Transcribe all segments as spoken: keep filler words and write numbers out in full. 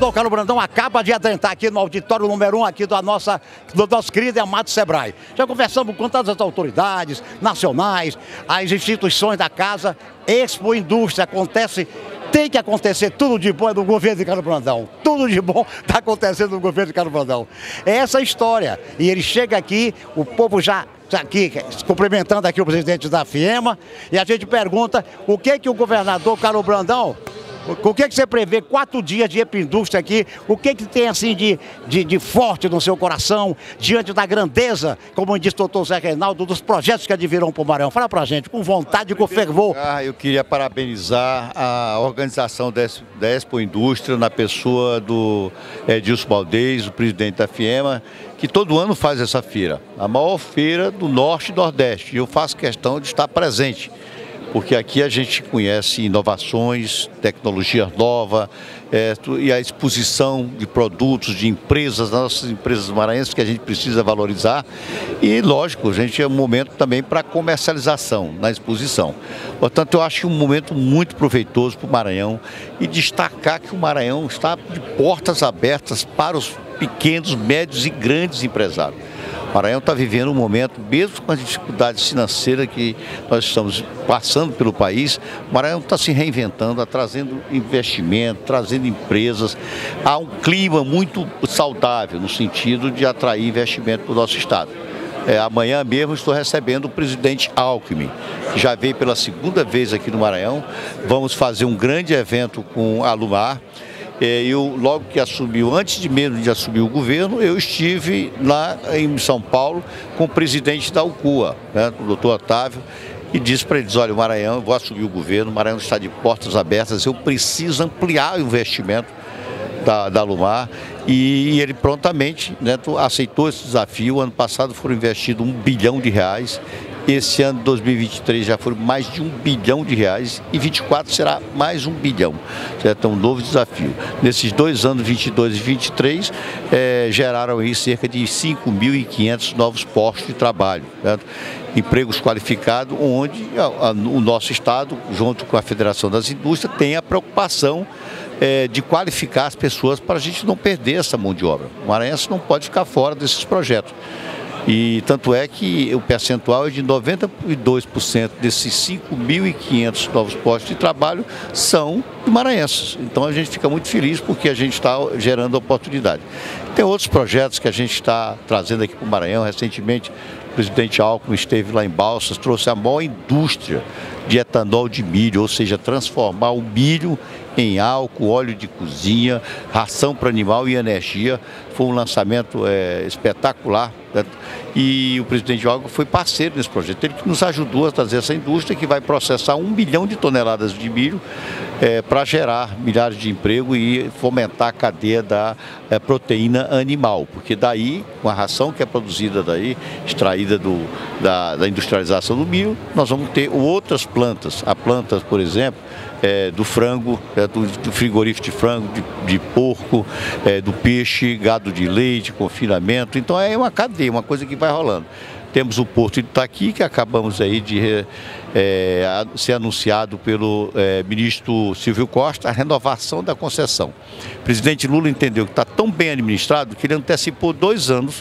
governador Carlos Brandão acaba de adentrar aqui no auditório número um aqui da nossa, do nosso querido e amado Sebrae. Já conversamos com todas as autoridades nacionais, as instituições da casa. Expo Indústria acontece, tem que acontecer tudo de bom no governo de Carlos Brandão. Tudo de bom está acontecendo no governo de Carlos Brandão. É essa a história. E ele chega aqui, o povo já está aqui cumprimentando aqui o presidente da FIEMA, e a gente pergunta o que que o governador Carlos Brandão, o que que você prevê, quatro dias de Expo Indústria aqui, o que que tem assim de, de, de forte no seu coração, diante da grandeza, como disse o doutor Zé Reinaldo, dos projetos que advirão para o Maranhão? Fala pra gente, com vontade, com fervor. Eu queria parabenizar a organização da Expo Indústria, na pessoa do Edilson Baldez, o presidente da FIEMA, que todo ano faz essa feira, a maior feira do Norte e Nordeste, e eu faço questão de estar presente, porque aqui a gente conhece inovações, tecnologia nova, é, e a exposição de produtos, de empresas, nossas empresas maranhenses que a gente precisa valorizar. E, lógico, a gente é um momento também para comercialização na exposição. Portanto, eu acho um momento muito proveitoso para o Maranhão, e destacar que o Maranhão está de portas abertas para os pequenos, médios e grandes empresários. O Maranhão está vivendo um momento, mesmo com as dificuldades financeiras que nós estamos passando pelo país, o Maranhão está se reinventando, está trazendo investimento, trazendo empresas. Há um clima muito saudável no sentido de atrair investimento para o nosso estado. É, amanhã mesmo estou recebendo o presidente Alckmin, que já veio pela segunda vez aqui no Maranhão. Vamos fazer um grande evento com a Lumar. Eu, logo que assumiu, antes de mesmo de assumir o governo, eu estive lá em São Paulo com o presidente da Alcoa, né, o doutor Otávio, e disse para eles: olha, o Maranhão, eu vou assumir o governo, o Maranhão está de portas abertas, eu preciso ampliar o investimento da, da Lumar, e, e ele prontamente, né, aceitou esse desafio. Ano passado foram investidos um bilhão de reais. Esse ano, dois mil e vinte e três, já foram mais de um bilhão de reais, e vinte e quatro será mais um bilhão. Certo? É um novo desafio. Nesses dois anos, vinte e dois e vinte e três, é, geraram aí cerca de cinco mil e quinhentos novos postos de trabalho. Certo? Empregos qualificados, onde a, a, o nosso estado, junto com a Federação das Indústrias, tem a preocupação é, de qualificar as pessoas para a gente não perder essa mão de obra. O maranhense não pode ficar fora desses projetos. E tanto é que o percentual é de noventa e dois por cento desses cinco mil e quinhentos novos postos de trabalho são maranhenses. Então a gente fica muito feliz porque a gente está gerando oportunidade. Tem outros projetos que a gente está trazendo aqui para o Maranhão. Recentemente o presidente Alckmin esteve lá em Balsas, trouxe a maior indústria de etanol de milho, ou seja, transformar o milho em álcool, óleo de cozinha, ração para animal e energia. Foi um lançamento é, espetacular, né? E o presidente Alckmin foi parceiro nesse projeto. Ele que nos ajudou a trazer essa indústria que vai processar um bilhão de toneladas de milho é, para gerar milhares de empregos e fomentar a cadeia da é, proteína animal, porque daí, com a ração que é produzida daí, extraída do, da, da industrialização do milho, nós vamos ter outras plantas. A planta, por exemplo, É, do frango, é, do, do frigorífico de frango, de, de porco, é, do peixe, gado de leite, confinamento. Então é uma cadeia, uma coisa que vai rolando. Temos o Porto de Itaqui, que acabamos aí de é, ser anunciado pelo é, ministro Silvio Costa, a renovação da concessão. O presidente Lula entendeu que está tão bem administrado que ele antecipou dois anos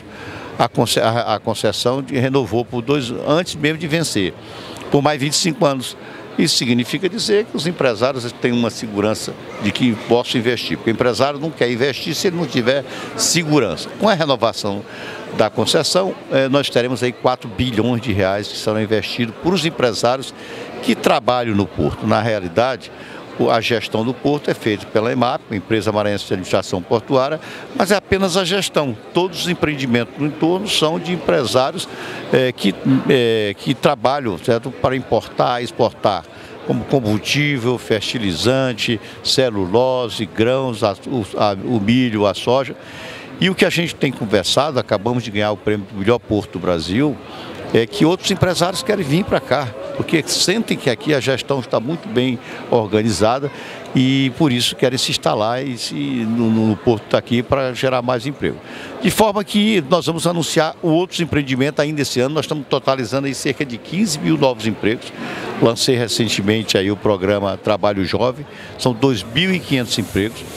a concessão e renovou por dois antes mesmo de vencer, por mais vinte e cinco anos. Isso significa dizer que os empresários têm uma segurança de que possam investir, porque o empresário não quer investir se ele não tiver segurança. Com a renovação da concessão, nós teremos aí quatro bilhões de reais que serão investidos por os empresários que trabalham no porto. Na realidade, a gestão do porto é feita pela EMAP, a Empresa Maranhense de Administração Portuária, mas é apenas a gestão. Todos os empreendimentos no entorno são de empresários é, que, é, que trabalham, certo, para importar e exportar, como combustível, fertilizante, celulose, grãos, a, o, a, o milho, a soja. E o que a gente tem conversado, acabamos de ganhar o prêmio do melhor porto do Brasil, é que outros empresários querem vir para cá, porque sentem que aqui a gestão está muito bem organizada e por isso querem se instalar e se, no, no Porto Itaqui para gerar mais emprego. De forma que nós vamos anunciar outros empreendimentos ainda esse ano. Nós estamos totalizando aí cerca de quinze mil novos empregos. Lancei recentemente aí o programa Trabalho Jovem, são dois mil e quinhentos empregos.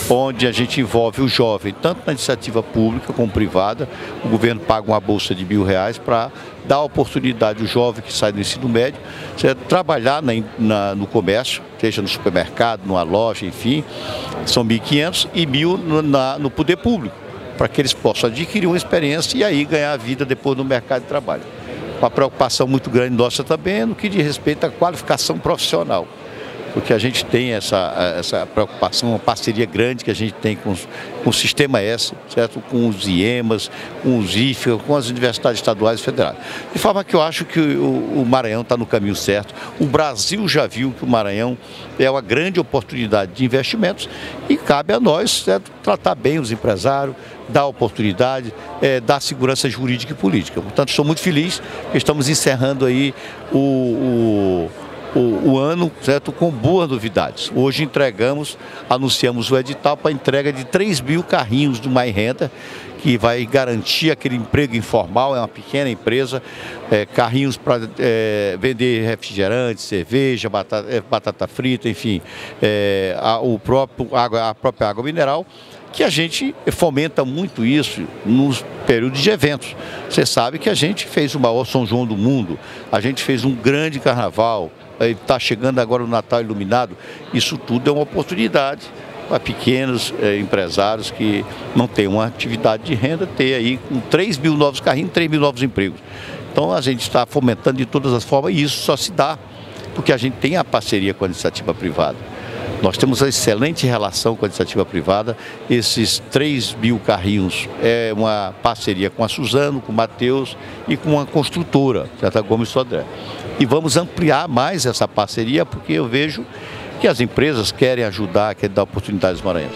onde a gente envolve o jovem, tanto na iniciativa pública como privada. O governo paga uma bolsa de mil reais para dar oportunidade ao jovem que sai do ensino médio, certo? Trabalhar na, na, no comércio, seja no supermercado, numa loja, enfim, são mil e quinhentos e mil no, na, no poder público, para que eles possam adquirir uma experiência e aí ganhar a vida depois no mercado de trabalho. Uma preocupação muito grande nossa também é no que diz respeito à qualificação profissional, porque a gente tem essa, essa preocupação, uma parceria grande que a gente tem com, com o Sistema S, certo? Com os I E M As, com os I F A, com as universidades estaduais e federais. De forma que eu acho que o, o Maranhão está no caminho certo. O Brasil já viu que o Maranhão é uma grande oportunidade de investimentos e cabe a nós, certo? Tratar bem os empresários, dar oportunidade, é, dar segurança jurídica e política. Portanto, estou muito feliz que estamos encerrando aí o... o O, o ano, certo, com boas novidades. Hoje entregamos, anunciamos o edital para a entrega de três mil carrinhos do Mais Renda, que vai garantir aquele emprego informal, é uma pequena empresa, é, carrinhos para é, vender refrigerante, cerveja, batata, é, batata frita, enfim, é, a, o próprio, água, a própria água mineral, que a gente fomenta muito isso nos períodos de eventos. Você sabe que a gente fez o maior São João do mundo, a gente fez um grande carnaval, está chegando agora o Natal iluminado. Isso tudo é uma oportunidade para pequenos é, empresários que não têm uma atividade de renda, ter aí com três mil novos carrinhos, três mil novos empregos. Então a gente está fomentando de todas as formas e isso só se dá porque a gente tem a parceria com a iniciativa privada. Nós temos uma excelente relação com a iniciativa privada. Esses três mil carrinhos é uma parceria com a Suzano, com o Matheus e com a construtora, Jata Gomes Sodré. E vamos ampliar mais essa parceria, porque eu vejo que as empresas querem ajudar, querem dar oportunidades aos maranhenses.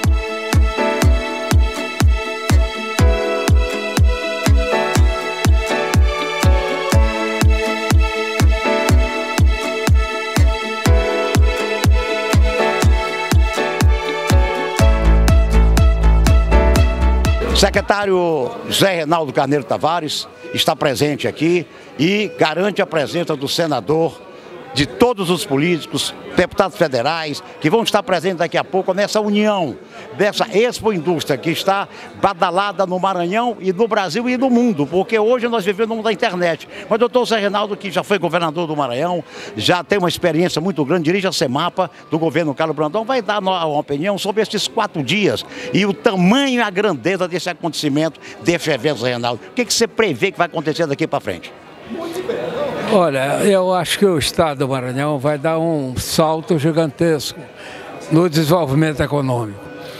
Secretário Zé Reinaldo Carneiro Tavares está presente aqui e garante a presença do senador, de todos os políticos, deputados federais, que vão estar presentes daqui a pouco nessa união, dessa Expo Indústria, que está badalada no Maranhão e no Brasil e no mundo, porque hoje nós vivemos no mundo da internet. Mas o doutor Zé Reinaldo, que já foi governador do Maranhão, já tem uma experiência muito grande, dirige a Semapa do governo Carlos Brandão, vai dar uma opinião sobre esses quatro dias e o tamanho e a grandeza desse acontecimento, desse evento, Zé Reinaldo. O que, que você prevê que vai acontecer daqui para frente? Olha, eu acho que o Estado do Maranhão vai dar um salto gigantesco no desenvolvimento econômico.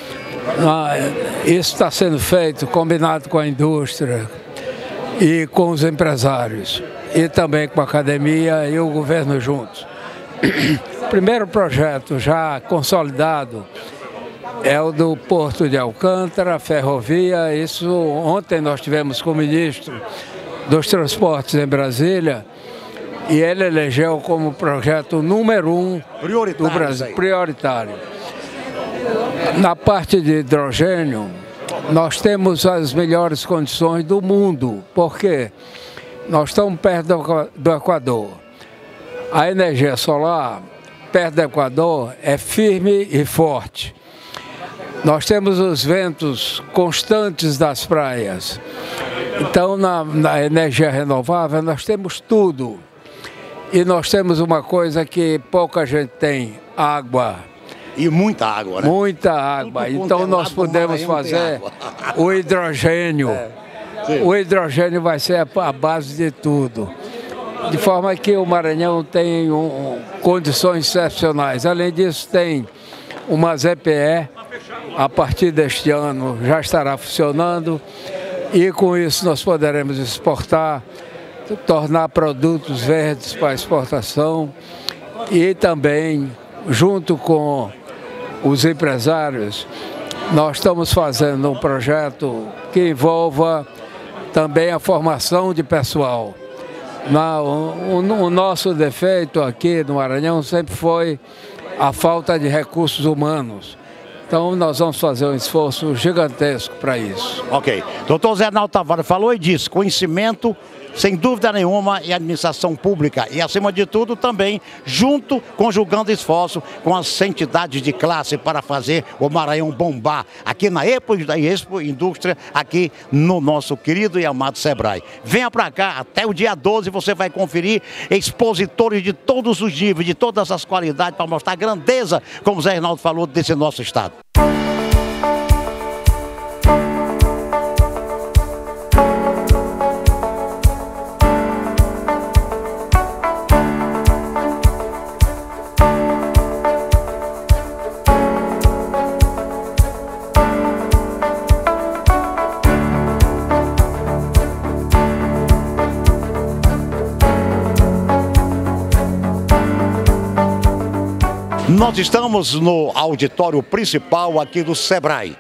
Isso está sendo feito combinado com a indústria e com os empresários, e também com a academia e o governo juntos. O primeiro projeto já consolidado é o do Porto de Alcântara, ferrovia. Isso ontem nós tivemos com o ministro dos Transportes em Brasília, e ele elegeu como projeto número um do Brasil, prioritário. Na parte de hidrogênio, nós temos as melhores condições do mundo, porque nós estamos perto do Equador. A energia solar, perto do Equador, é firme e forte. Nós temos os ventos constantes das praias. Então, na, na energia renovável, nós temos tudo. E nós temos uma coisa que pouca gente tem: água. E muita água, né? Muita água. Então nós podemos fazer o hidrogênio. É. O hidrogênio vai ser a base de tudo. De forma que o Maranhão tem um, condições excepcionais. Além disso, tem uma Z P E, a partir deste ano já estará funcionando. E com isso nós poderemos exportar, tornar produtos verdes para exportação e também, junto com os empresários, nós estamos fazendo um projeto que envolva também a formação de pessoal. Na, o, o nosso defeito aqui no Maranhão sempre foi a falta de recursos humanos. Então nós vamos fazer um esforço gigantesco para isso. Ok. Doutor Zé Reinaldo Tavares falou e disse: conhecimento sem dúvida nenhuma, é a administração pública e, acima de tudo, também junto, conjugando esforço com as entidades de classe para fazer o Maranhão bombar aqui na Expo, Expo Indústria, aqui no nosso querido e amado Sebrae. Venha para cá, até o dia doze você vai conferir expositores de todos os níveis, de todas as qualidades, para mostrar a grandeza, como o Zé Reinaldo falou, desse nosso estado. Nós estamos no auditório principal aqui do Sebrae.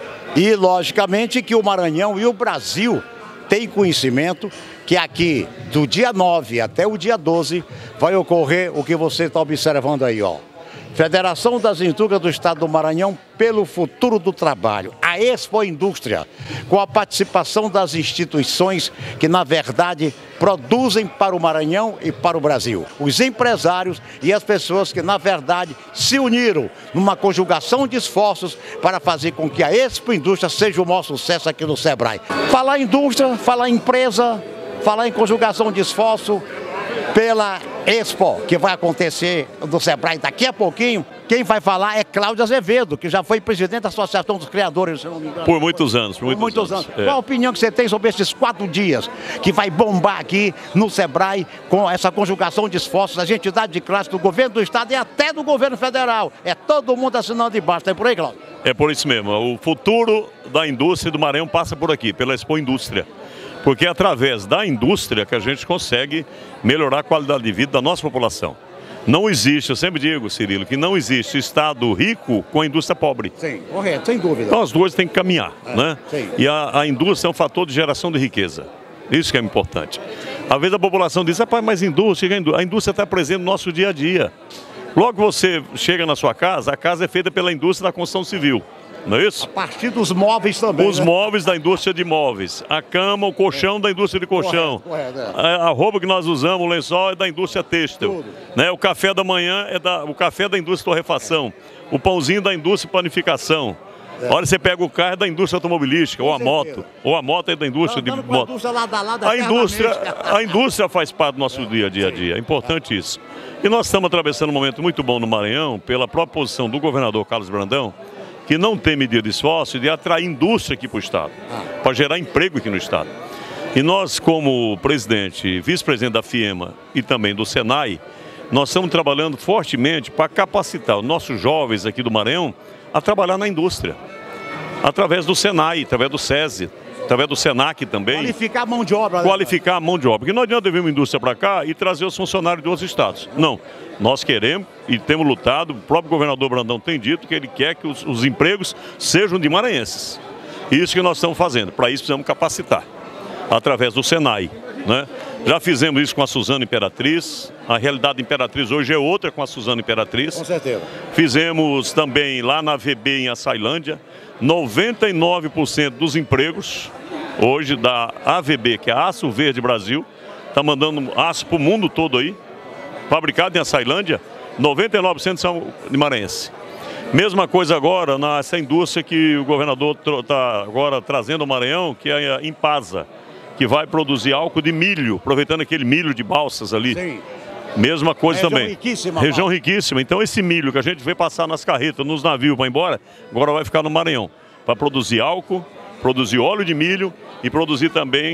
E, logicamente, que o Maranhão e o Brasil têm conhecimento que aqui, do dia nove até o dia doze, vai ocorrer o que você está observando aí, ó. Federação das Indústrias do Estado do Maranhão pelo Futuro do Trabalho, a Expo Indústria, com a participação das instituições que, na verdade, produzem para o Maranhão e para o Brasil. Os empresários e as pessoas que, na verdade, se uniram numa conjugação de esforços para fazer com que a Expo Indústria seja o maior sucesso aqui no Sebrae. Falar em indústria, falar em empresa, falar em conjugação de esforço pela Expo, que vai acontecer no Sebrae daqui a pouquinho. Quem vai falar é Cláudio Azevedo, que já foi presidente da Associação dos Criadores, se não me engano. Por muitos anos. Por muitos, por muitos anos. anos. É. Qual a opinião que você tem sobre esses quatro dias que vai bombar aqui no Sebrae com essa conjugação de esforços das entidades de classe do governo do estado e até do governo federal? É todo mundo assinando embaixo. Tem por aí, Cláudio? É por isso mesmo. O futuro da indústria do Maranhão passa por aqui, pela Expo Indústria. Porque é através da indústria que a gente consegue melhorar a qualidade de vida da nossa população. Não existe, eu sempre digo, Cirilo, que não existe estado rico com a indústria pobre. Sim, correto, sem dúvida. Então as duas têm que caminhar, é, né? Sim. E a, a indústria é um fator de geração de riqueza. Isso que é importante. Às vezes a população diz, rapaz, mas indústria, a indústria está presente no nosso dia a dia. Logo que você chega na sua casa, a casa é feita pela indústria da construção civil. Não é isso? A partir dos móveis também. Os né? móveis da indústria de móveis. A cama, o colchão é. da indústria de colchão. Correto, correto, é. a, a roupa que nós usamos, o lençol é da indústria têxtil. Né? O café da manhã é da, o café da indústria de torrefação. É. O pãozinho da indústria de panificação. É. Olha, você pega o carro é da indústria automobilística, ou a moto. Ou a moto é da indústria de moto. A indústria, lado, lado, a, indústria, a indústria faz parte do nosso é. dia a dia. dia. É importante é. isso. E nós estamos atravessando um momento muito bom no Maranhão, pela própria posição do governador Carlos Brandão, que não tem medida de esforço de atrair indústria aqui para o Estado, ah. para gerar emprego aqui no Estado. E nós, como presidente e vice-presidente da FIEMA e também do SENAI, nós estamos trabalhando fortemente para capacitar os nossos jovens aqui do Maranhão a trabalhar na indústria, através do SENAI, através do SESI, através do SENAC também. Qualificar a mão de obra. Qualificar a mão de obra. Porque não adianta vir uma indústria para cá e trazer os funcionários de outros estados. Não. Nós queremos e temos lutado, o próprio governador Brandão tem dito que ele quer que os, os empregos sejam de maranhenses. Isso que nós estamos fazendo. Para isso precisamos capacitar, através do SENAI. Né? Já fizemos isso com a Suzana Imperatriz. A realidade Imperatriz hoje é outra com a Suzana Imperatriz. Com certeza. Fizemos também lá na V B em Açailândia. noventa e nove por cento dos empregos hoje da A V B, que é a Aço Verde Brasil, está mandando aço para o mundo todo aí, fabricado em Açailândia, noventa e nove por cento são de maranhense. Mesma coisa agora nessa indústria que o governador está agora trazendo ao Maranhão, que é a Impasa, que vai produzir álcool de milho, aproveitando aquele milho de balsas ali. Sim. Mesma coisa Região também. Riquíssima, Região mano. riquíssima. Então esse milho que a gente vê passar nas carretas, nos navios para ir embora, agora vai ficar no Maranhão. Para produzir álcool, produzir óleo de milho e produzir também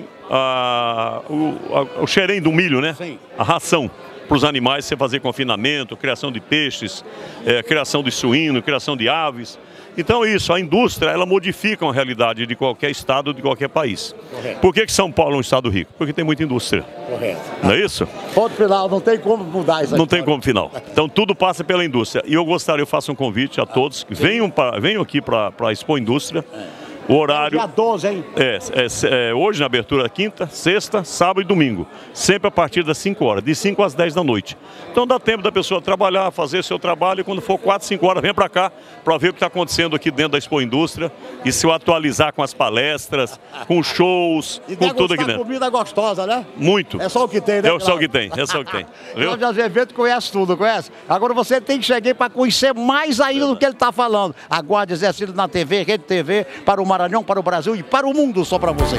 a, o, a, o xerém do milho, né? Sim. A ração para os animais, você fazer confinamento, criação de peixes, é, criação de suíno, criação de aves. Então isso, a indústria, ela modifica a realidade de qualquer estado, de qualquer país. Correto. Por que que São Paulo é um estado rico? Porque tem muita indústria. Correto. Não é isso? Ponto final, não tem como mudar isso aí. Não tem como final. Então tudo passa pela indústria. E eu gostaria, eu faço um convite a todos que venham, pra, venham aqui para a Expo Indústria, O horário... É dia doze, hein? É, é, é, hoje na abertura quinta, sexta, sábado e domingo. Sempre a partir das cinco horas, de cinco às dez da noite. Então dá tempo da pessoa trabalhar, fazer seu trabalho e quando for quatro, cinco horas, vem para cá para ver o que está acontecendo aqui dentro da Expo Indústria e se atualizar com as palestras, com shows, e com tudo aqui dentro. Comida gostosa, né? Muito. É só o que tem, né? É só o que tem, é só o que tem. O Jorge Azevedo conhece tudo, conhece? Agora você tem que chegar para conhecer mais ainda do que ele está falando. Aguarde exercício na T V, Rede T V, para o Maranhão, para o Brasil e para o mundo, só para você.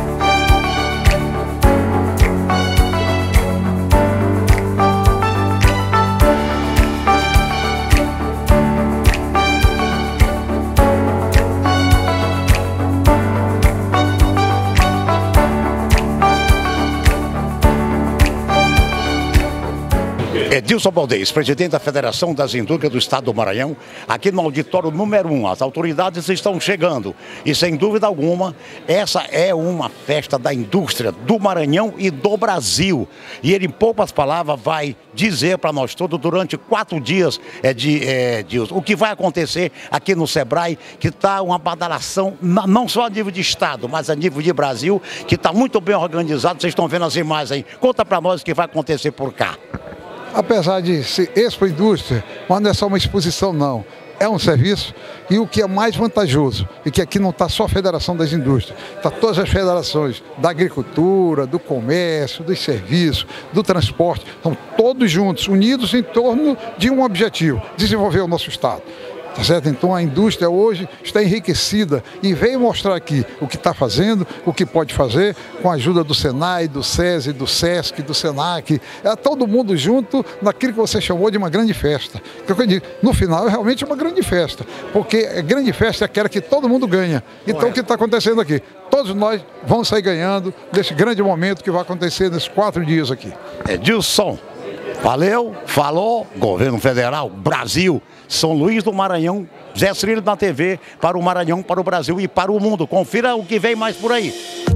Edilson Baldez, presidente da Federação das Indústrias do Estado do Maranhão, aqui no auditório número um. As autoridades estão chegando e, sem dúvida alguma, essa é uma festa da indústria do Maranhão e do Brasil. E ele, em poucas palavras, vai dizer para nós todos, durante quatro dias, é, de, é, de, o que vai acontecer aqui no Sebrae, que está uma badalação, não só a nível de Estado, mas a nível de Brasil, que está muito bem organizado. Vocês estão vendo as imagens aí. Conta para nós o que vai acontecer por cá. Apesar de ser Expo Indústria, mas não é só uma exposição não, é um serviço e o que é mais vantajoso, e que aqui não está só a Federação das Indústrias, está todas as federações da agricultura, do comércio, dos serviços, do transporte, estão todos juntos, unidos em torno de um objetivo, desenvolver o nosso Estado. Tá certo? Então a indústria hoje está enriquecida e veio mostrar aqui o que está fazendo, o que pode fazer, com a ajuda do Senai, do SESI, do SESC, do SENAC, é todo mundo junto naquilo que você chamou de uma grande festa. Eu digo, no final é realmente uma grande festa, porque a grande festa é aquela que todo mundo ganha. Então o que está acontecendo aqui? Todos nós vamos sair ganhando desse grande momento que vai acontecer nesses quatro dias aqui. Edilson, valeu, falou, governo federal, Brasil, São Luís do Maranhão, Zé Cirilo na T V, para o Maranhão, para o Brasil e para o mundo. Confira o que vem mais por aí.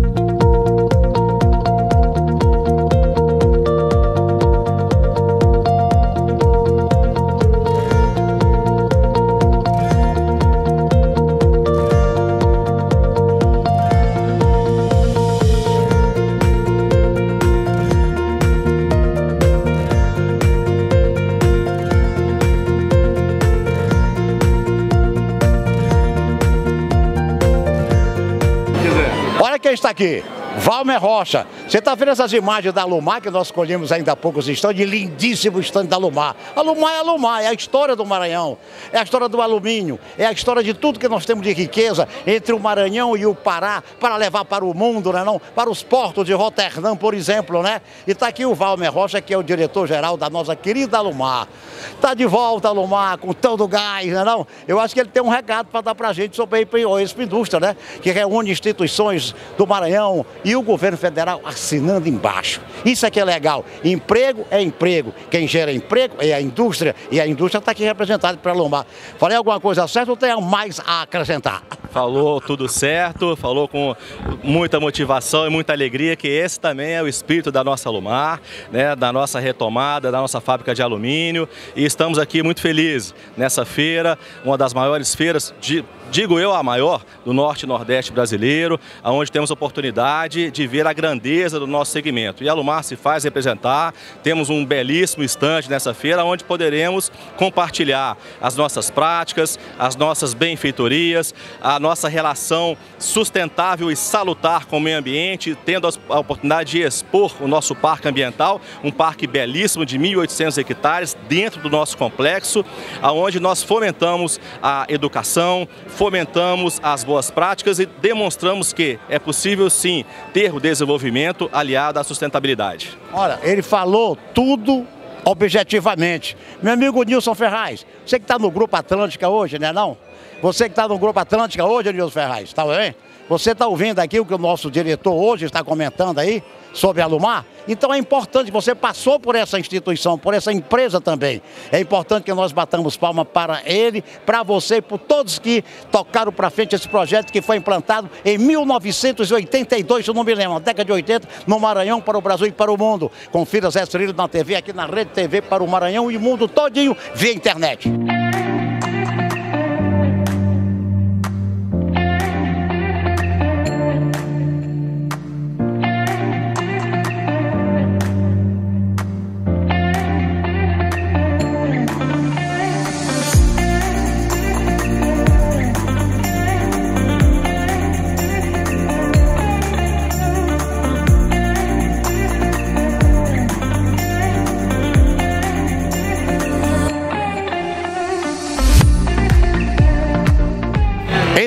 Olha quem está aqui, Valmer Rocha. Você está vendo essas imagens da Alumar que nós escolhemos ainda há poucos instantes, de lindíssimo estande da Alumar. Alumar é Alumar, é a história do Maranhão, é a história do alumínio, é a história de tudo que nós temos de riqueza entre o Maranhão e o Pará para levar para o mundo, né, não? Para os portos de Roterdã, por exemplo, né? E está aqui o Valmer Rocha, que é o diretor-geral da nossa querida Alumar. Está de volta, Alumar, com todo o gás, né, não? Eu acho que ele tem um recado para dar para a gente sobre a Expo Indústria, né? Que reúne instituições do Maranhão e o governo federal assinando embaixo. Isso aqui é legal. Emprego é emprego. Quem gera emprego é a indústria. E a indústria está aqui representada pela Alumar. Falei alguma coisa certa ou tem mais a acrescentar? Falou tudo certo, falou com muita motivação e muita alegria, que esse também é o espírito da nossa Alumar, né, da nossa retomada, da nossa fábrica de alumínio. E estamos aqui muito felizes nessa feira, uma das maiores feiras, de, digo eu, a maior do Norte e Nordeste brasileiro, onde temos oportunidade de ver a grandeza do nosso segmento. E a Alumar se faz representar, temos um belíssimo estande nessa feira, onde poderemos compartilhar as nossas práticas, as nossas benfeitorias, a nossa relação sustentável e salutar com o meio ambiente, tendo a oportunidade de expor o nosso parque ambiental, um parque belíssimo de mil e oitocentos hectares dentro do nosso complexo, onde nós fomentamos a educação, fomentamos as boas práticas e demonstramos que é possível sim ter o desenvolvimento aliado à sustentabilidade. Olha, ele falou tudo objetivamente. Meu amigo Nilson Ferraz, você que está no Grupo Atlântica hoje, né não? Você que está no Grupo Atlântica hoje, Nilson Ferraz, está bem? Você está ouvindo aqui o que o nosso diretor hoje está comentando aí sobre a Alumar? Então é importante, você passou por essa instituição, por essa empresa também. É importante que nós batamos palma para ele, para você e por todos que tocaram para frente esse projeto que foi implantado em mil novecentos e oitenta e dois, se não me lembro, na década de oitenta, no Maranhão, para o Brasil e para o mundo. Confira Zé Cirilo na T V, aqui na Rede T V para o Maranhão e o mundo todinho via internet.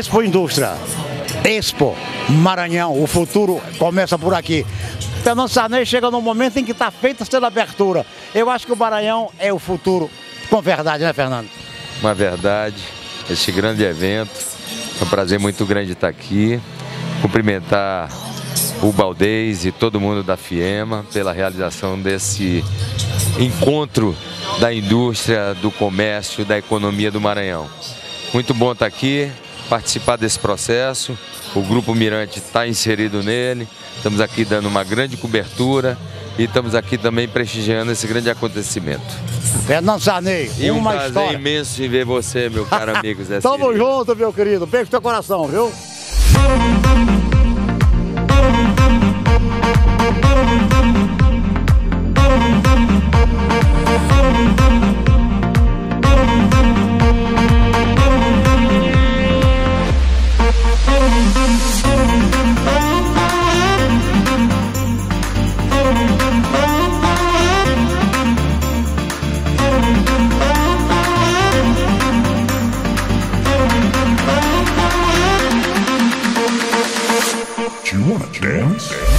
Expo Indústria. Expo Maranhão, o futuro começa por aqui. Fernando Sarney chega no momento em que está feita a abertura. Eu acho que o Maranhão é o futuro, com verdade, né, Fernando? Uma verdade, este grande evento. É um prazer muito grande estar aqui. Cumprimentar o Baldez e todo mundo da FIEMA pela realização desse encontro da indústria, do comércio, da economia do Maranhão. Muito bom estar aqui, participar desse processo. O Grupo Mirante está inserido nele. Estamos aqui dando uma grande cobertura e estamos aqui também prestigiando esse grande acontecimento. Fernando Sarney, e um uma prazer história imenso em ver você, meu caro amigo Zé Tamo Cirilo. junto, meu querido. Beijo no teu coração, viu? Do you wanna dance?